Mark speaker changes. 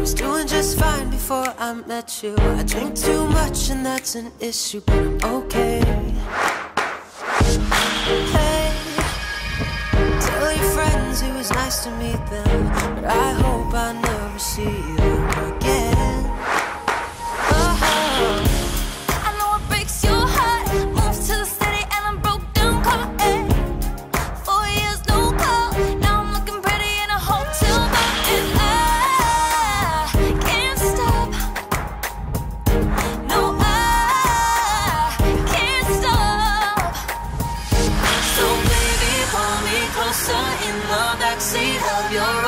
Speaker 1: was doing just fine before I met you. I drink too much and that's an issue, but I'm okay. Hey, tell your friends it was nice to meet them, but I hope I never see you again.
Speaker 2: I know it breaks your heart. Moved to the city and I'm broke down car. 4 years no call. Now I'm looking pretty in a hotel bar, and I can't stop. No, I can't stop. So baby, pull me closer in the backseat of your